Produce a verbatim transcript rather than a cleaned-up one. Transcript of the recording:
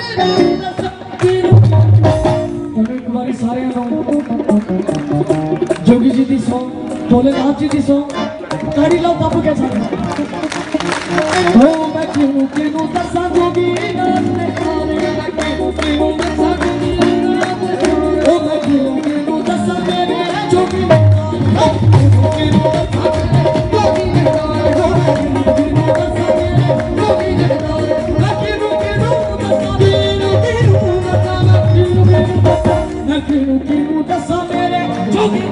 जोगी जी दी सॉन्ग, भोलेनाथ जी दी सॉन्ग, ताड़ी लो दब के सारे। ओ मैं क्यों क्यों दसा जोगी नाथ ने खाने, मैं क्यों क्यों दसा जोगी नाथ ने खाने, ओ मैं क्यों क्यों दसा मेरे जोगी नाथ, क्यों क्यों दसा मेरे जोगी नाथ, ओ मैं क्यों क्यों दसा मेरे जोगी नाथ, मैं क्यों क्यों दसा मेरे जोगी नाथ, मैं क्यों क्यों दसा मेरे जोगी